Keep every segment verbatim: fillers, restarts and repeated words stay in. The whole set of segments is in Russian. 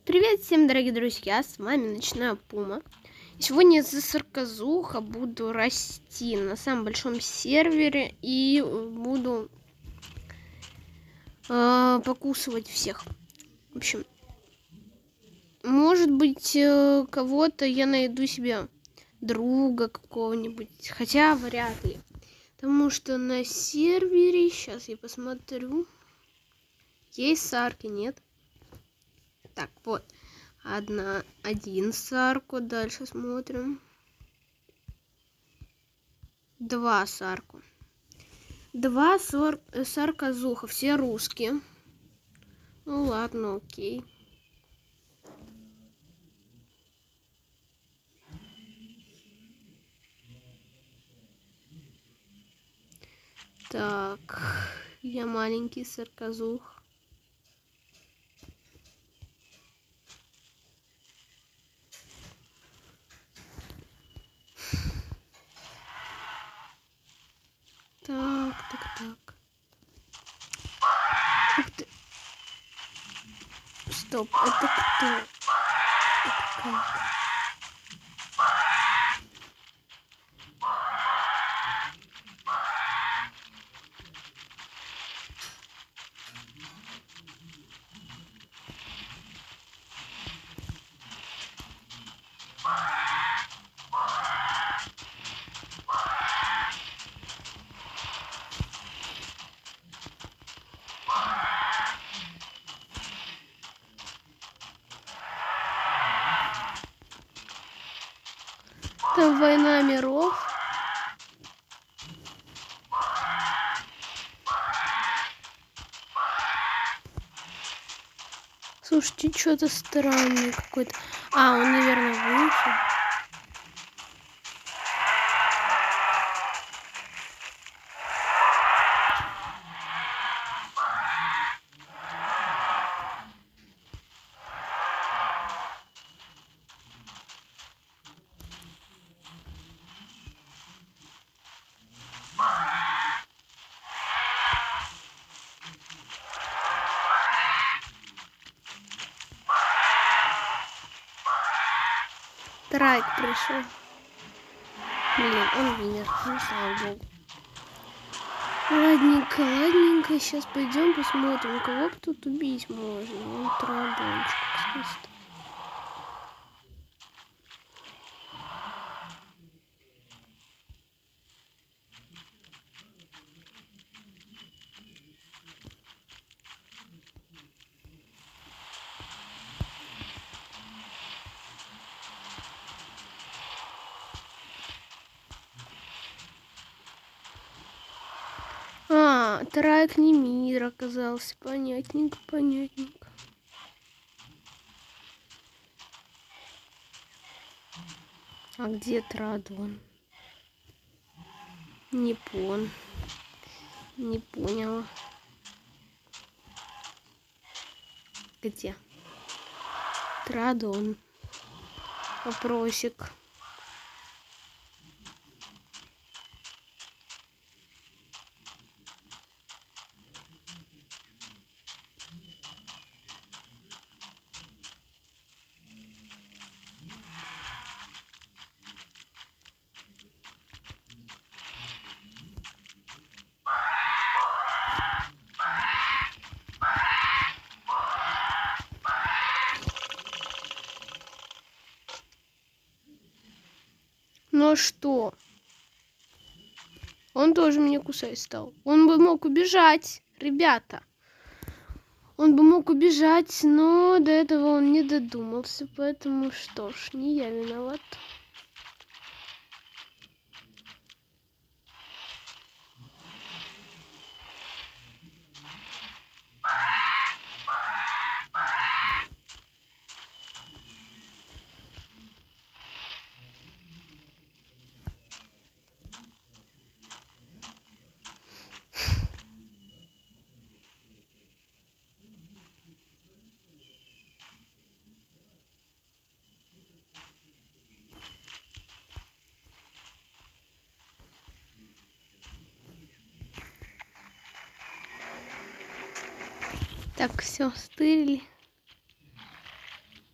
Привет всем, дорогие друзья, с вами Ночная Пума. Сегодня за сарказуха буду расти на самом большом сервере и буду э, покусывать всех. В общем, может быть, э, кого-то я найду себе друга какого-нибудь, хотя вряд ли. Потому что на сервере, сейчас я посмотрю, есть сарки, нет? Так, вот. Одна, один сарку, дальше смотрим. Два сарку. Два сор... сарказуха, все русские. Ну ладно, окей. Так, я маленький сарказух. Так, так, так. Ух ты. Стоп, это кто? Это как? Там война миров. Слушайте, что-то странное какой-то. А, он, наверное, вышел. Трайк пришел. Блин, он умер. Ну, слава богу. Ладненько, ладненько. Сейчас пойдем посмотрим, кого тут убить можно. Вон традончик, кстати. А, Трайк не мир оказался. Понятненько, понятненько. А где Традон? Не пон. Не поняла. Где? Традон. Вопросик. Ну что? Он тоже меня кусать стал. Он бы мог убежать, ребята. Он бы мог убежать, но до этого он не додумался. Поэтому что ж, не я виноват. Так, все, стырили.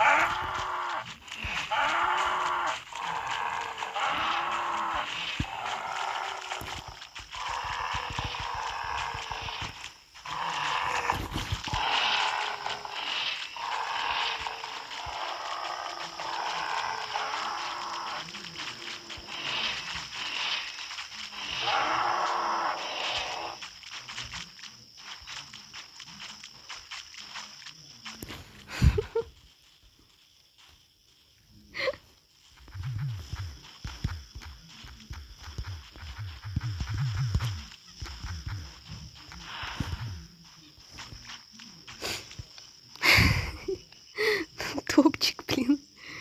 Топчик, блин.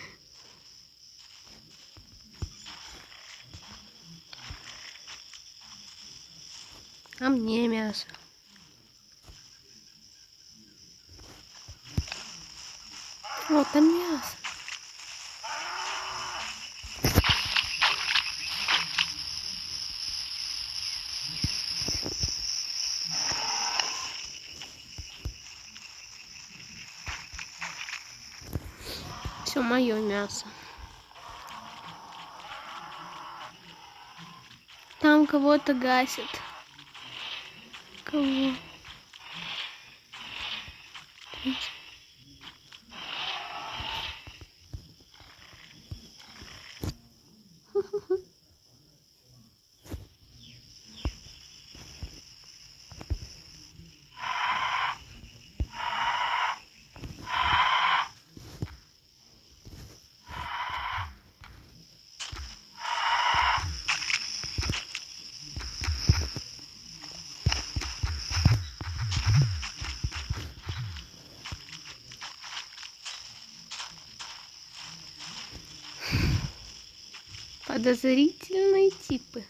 А мне мясо. Вот там мясо. Все мое мясо. Там кого-то гасит. Кого? Подозрительные типы.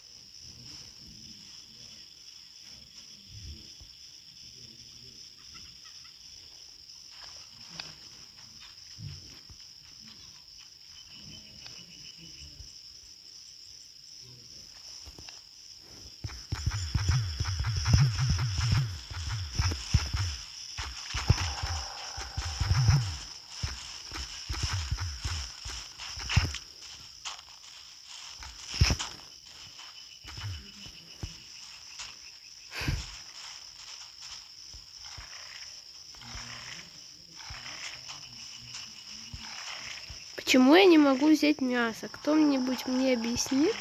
Почему я не могу взять мясо? Кто-нибудь мне объяснит?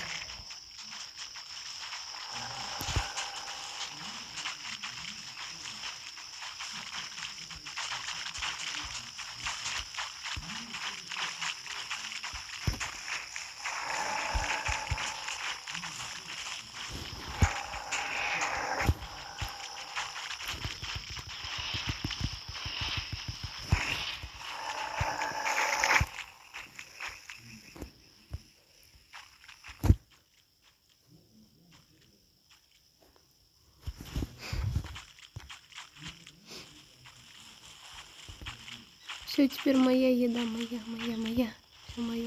Все, теперь моя еда, моя, моя, моя, все мое.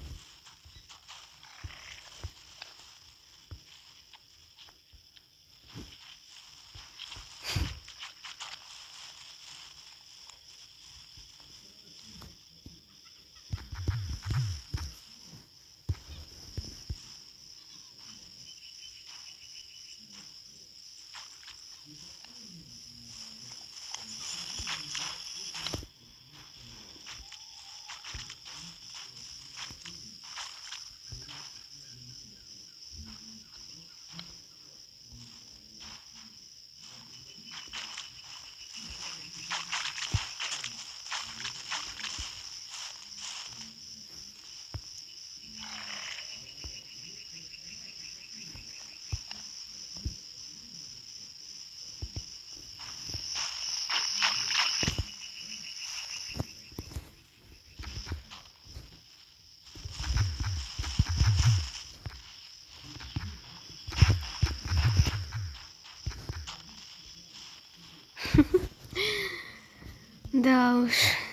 Да уж.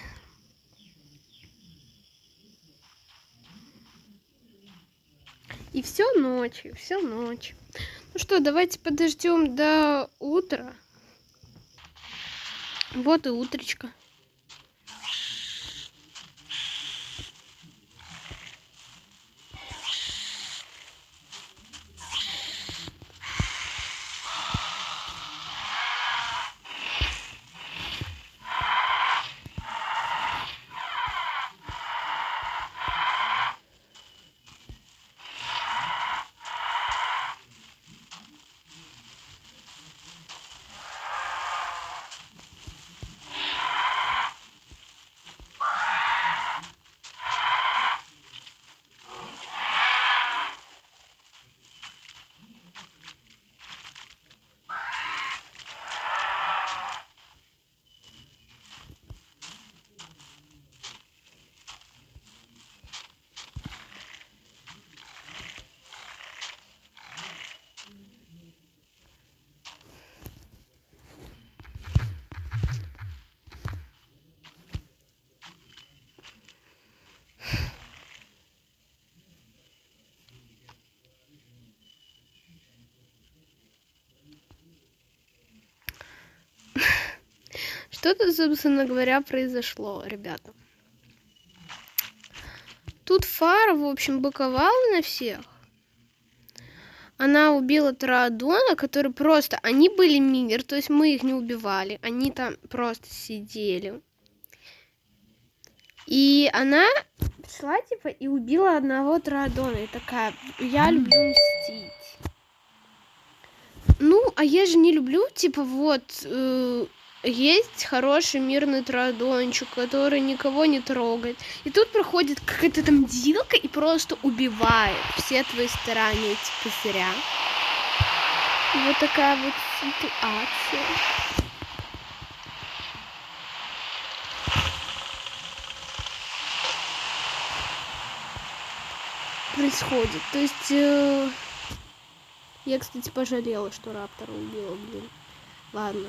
И все ночью, все ночью. Ну что, давайте подождем до утра. Вот и утречко. что-то, собственно говоря, произошло, ребята. Тут Фара, в общем, быковала на всех. Она убила Траадона, который просто... Они были мир, то есть мы их не убивали. Они там просто сидели. И она пришла, типа, и убила одного Траадона. И такая, я люблю мстить. Ну, а я же не люблю, типа, вот... Э, есть хороший мирный Траадончик, который никого не трогает. И тут проходит какая-то там дилка и просто убивает все твои старания, типа, зря. И вот такая вот ситуация. Происходит. То есть... Э... Я, кстати, пожалела, что Раптора убила, блин. Ладно.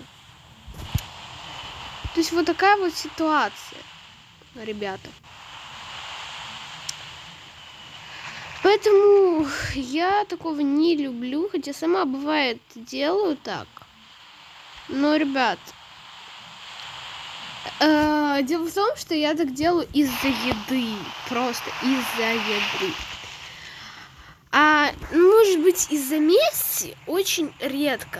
То есть вот такая вот ситуация, ребята. Поэтому я такого не люблю, хотя сама бывает делаю так. Но, ребят, э, дело в том, что я так делаю из-за еды, просто из-за еды. А может быть из-за мести очень редко.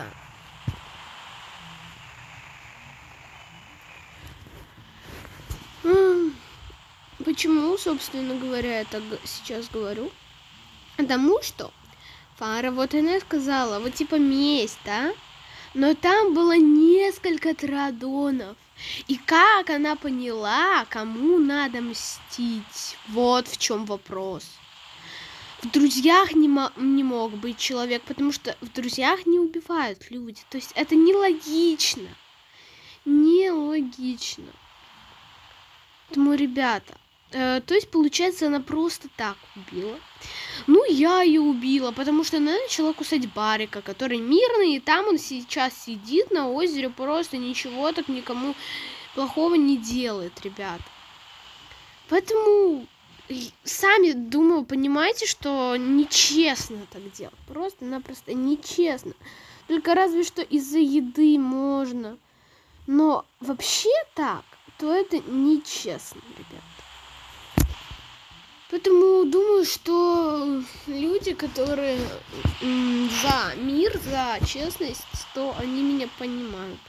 Почему, собственно говоря, я так сейчас говорю? Потому что Фара, вот она сказала, вот типа месть, да? Но там было несколько Траадонов. И как она поняла, кому надо мстить? Вот в чем вопрос. В друзьях не, мо- не мог быть человек, потому что в друзьях не убивают люди. То есть это нелогично. Нелогично. Поэтому, ребята, э, то есть, получается, она просто так убила. Ну, я ее убила, потому что она начала кусать Барика, который мирный, и там он сейчас сидит на озере, просто ничего так никому плохого не делает, ребят. Поэтому, сами, думаю, понимаете, что нечестно так делать. Просто-напросто нечестно. Только разве что из-за еды можно. Но вообще так, то это нечестно, ребят. Поэтому думаю, что люди, которые м, за мир, за честность, то они меня понимают.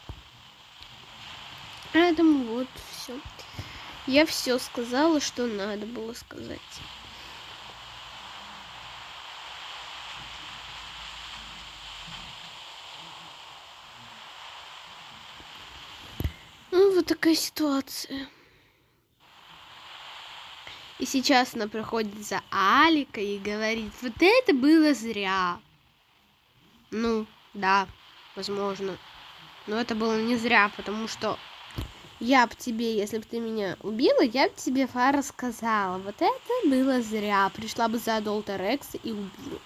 Поэтому вот все. Я все сказала, что надо было сказать. Ну, вот такая ситуация. И сейчас она проходит за Алика и говорит, вот это было зря. Ну, да, возможно. Но это было не зря, потому что я б тебе, если бы ты меня убила, я бы тебе, Фара, сказала, вот это было зря. Пришла бы за Адолта Рекса и убила.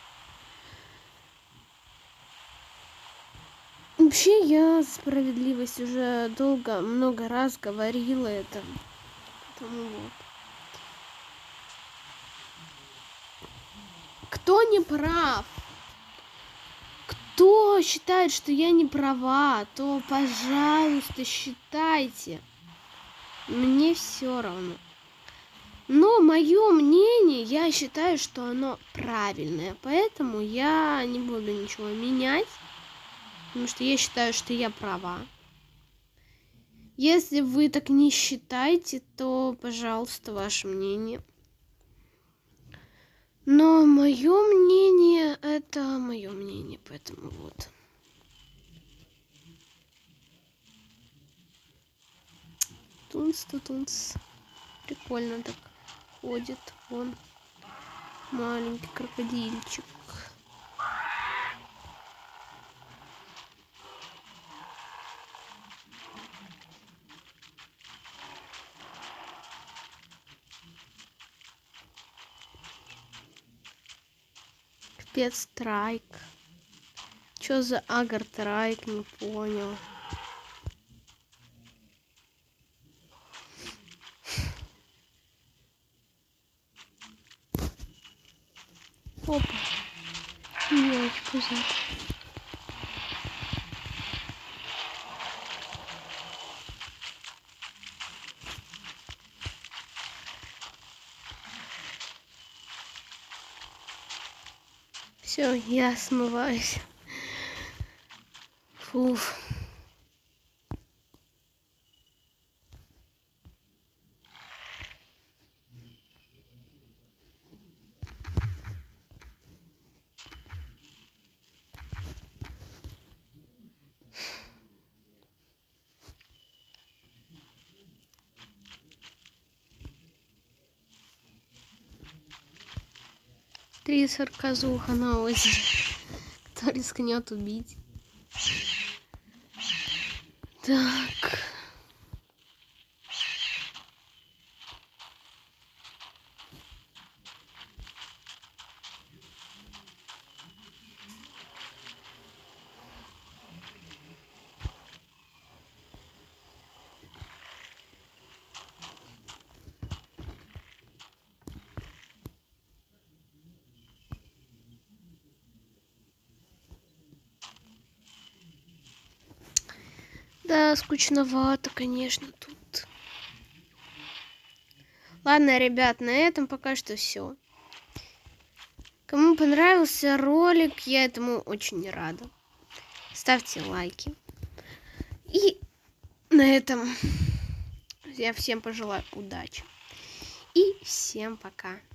Вообще, я за справедливость уже долго, много раз говорила это. Поэтому вот. Кто не прав, кто считает, что я не права, то, пожалуйста, считайте. Мне все равно. Но мое мнение, я считаю, что оно правильное. Поэтому я не буду ничего менять. Потому что я считаю, что я права. Если вы так не считаете, то, пожалуйста, ваше мнение. Но мое мнение, это мое мнение, поэтому вот. Тунц-тунц. Прикольно так ходит он. Маленький крокодильчик. Спецстрайк. Чё за агр-трайк, не понял. Опа. Мелочь пузырь. Все, я смываюсь. Фуф. Три сарказуха на озере. Кто рискнет убить? Так. Да, скучновато, конечно, тут. Ладно, ребят, на этом пока что все. Кому понравился ролик, я этому очень рада. Ставьте лайки. И на этом я всем пожелаю удачи. И всем пока.